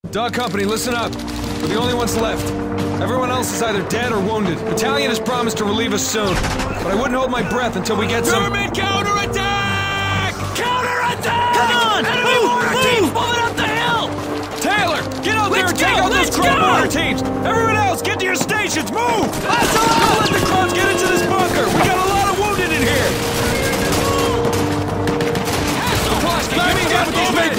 Dog Company, listen up. We're the only ones left. Everyone else is either dead or wounded. Battalion has promised to relieve us soon, but I wouldn't hold my breath until we get some— German counterattack! Counterattack! Come on! Enemy mortar teams moving up the hill! Taylor, get out there and take out those Crow mortar teams! Everyone else, get to your stations! Move! Don't let the Crows get into this bunker! We got a lot of wounded in here! Pulaski, give me a hand with these men!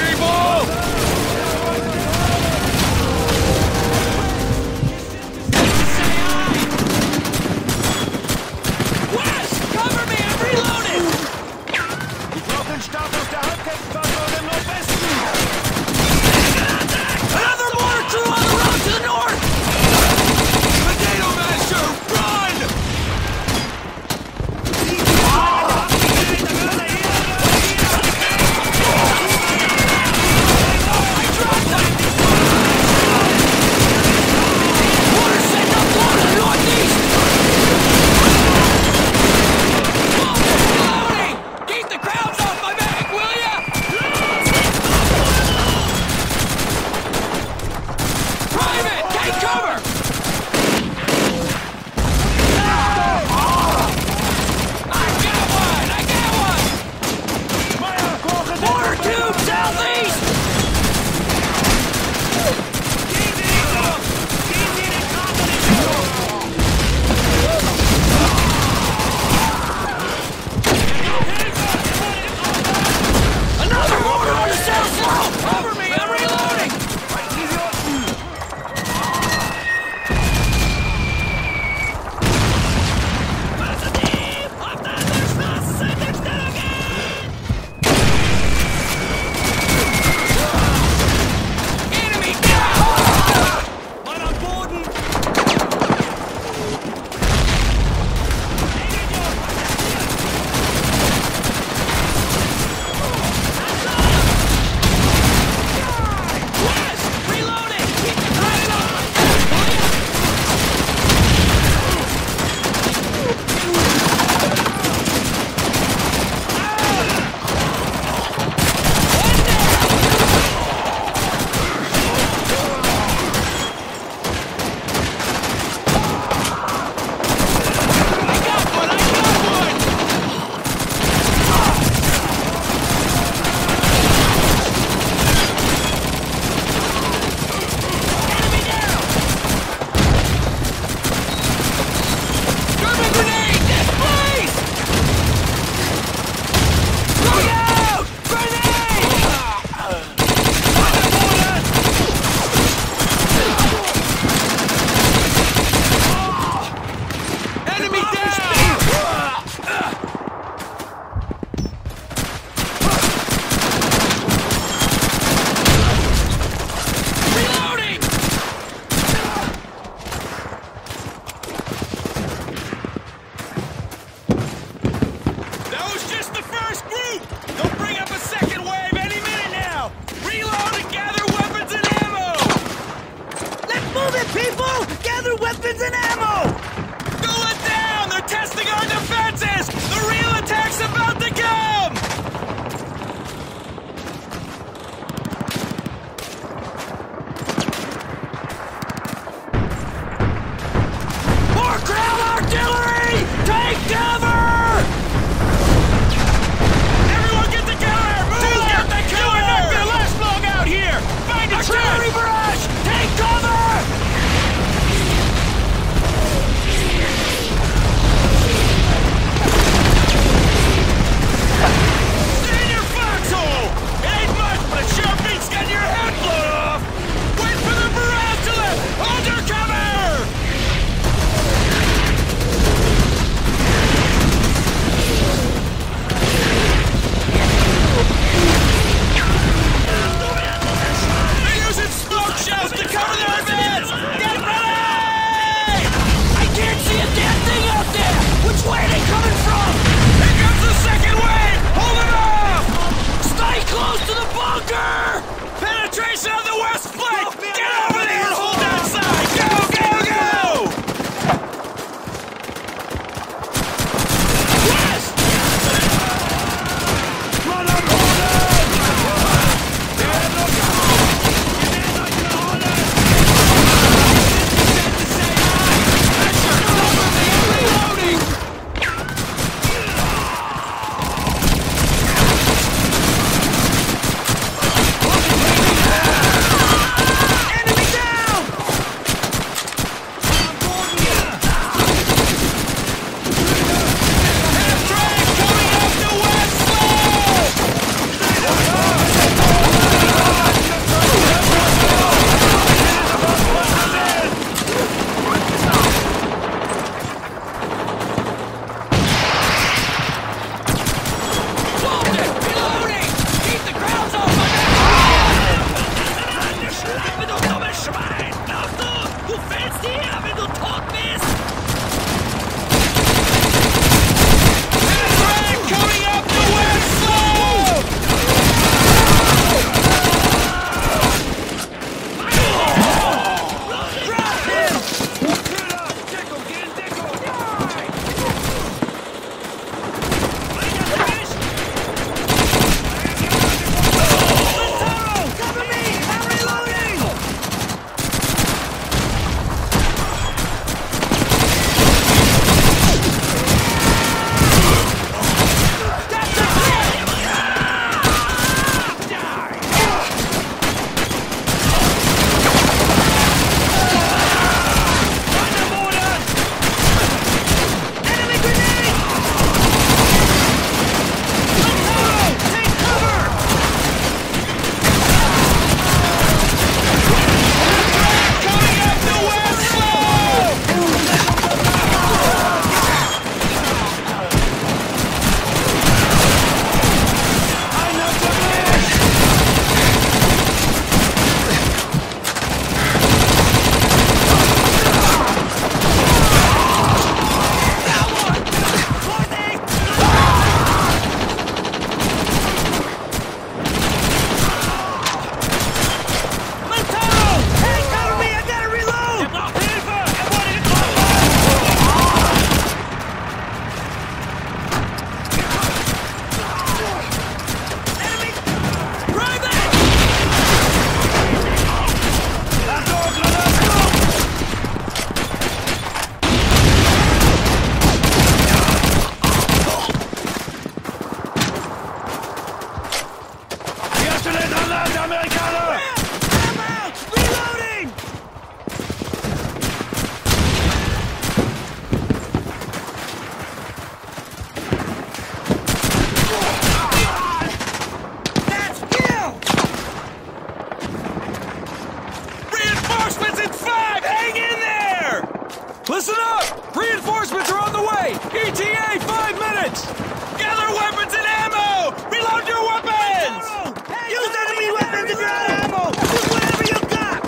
Reinforcements are on the way! ETA 5 minutes! Gather weapons and ammo! Reload your weapons! Use enemy weapons if you're out of ammo! Use whatever you got!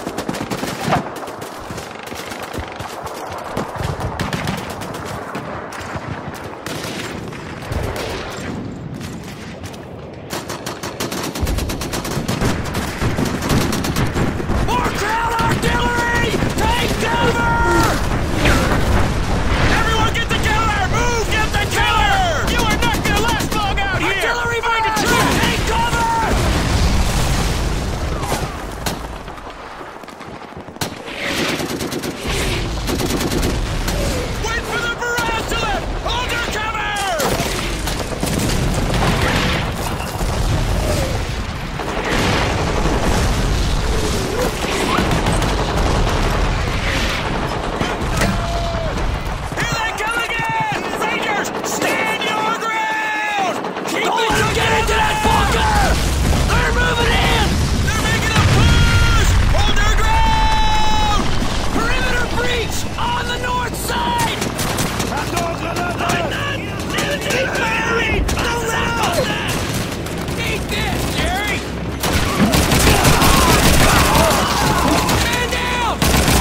More ground artillery! Take cover! Everyone get together! Move! Get the killer! You are not gonna last long out here! Artillery find a trap! Take cover! Wait for the barrage to lift! Hold your cover! Here they come again! Rangers, stand your ground! Keep Don't let them get into that bunker! They're moving in! They're making a push! Hold their ground! Perimeter breach on the north side! Keep firing! Don't let up! Take this, Jerry! Man down!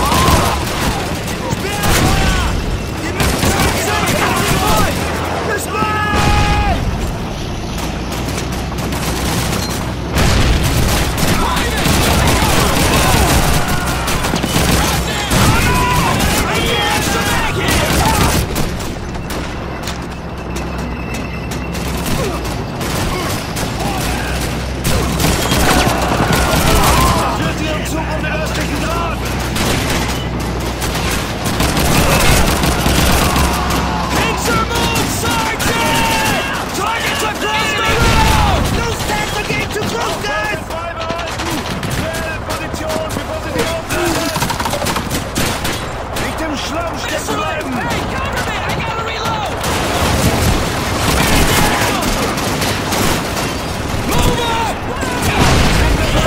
Pincer move, Sergeant! Targets across the road! Those tanks are getting too close, guys! Nicht im Schlamm stecken bleiben! Hey, cover me! I gotta reload! Man down! Move up!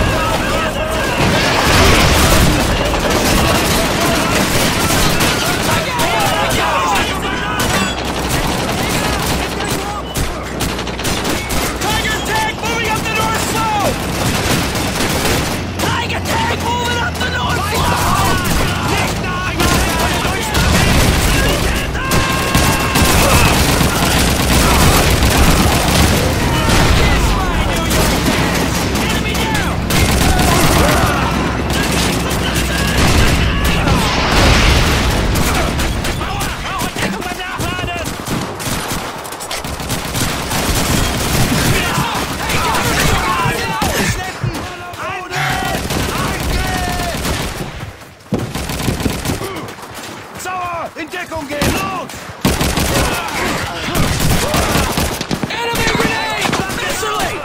Tiger tank moving up the north slope! Tiger tank moving up the north slope! Enemy down! Sauer! In Deckung gehen! Los! Enemy grenade! Vasili!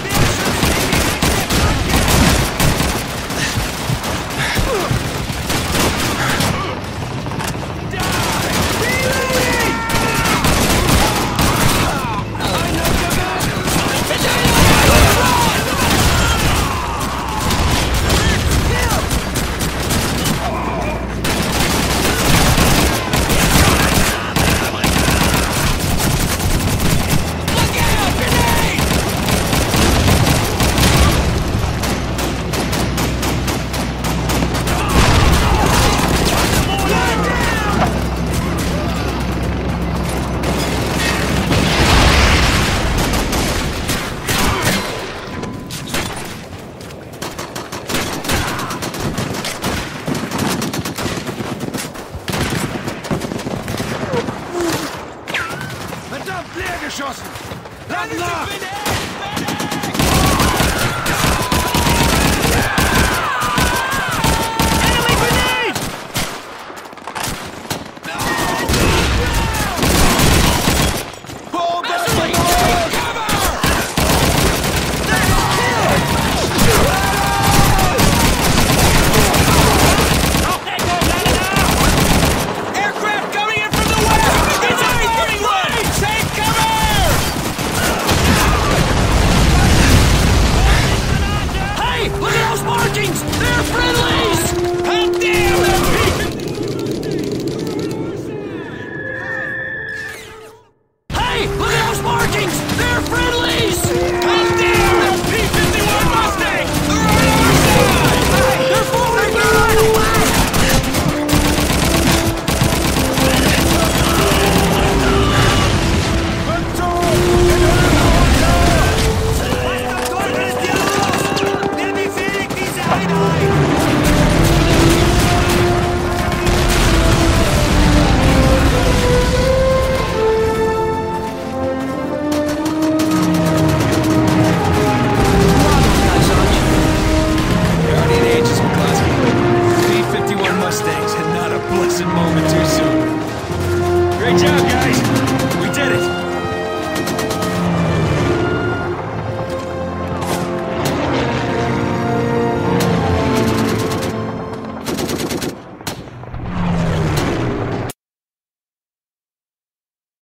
Look out! Grenade! Verdammt, leer geschossen! Runners Nach! have been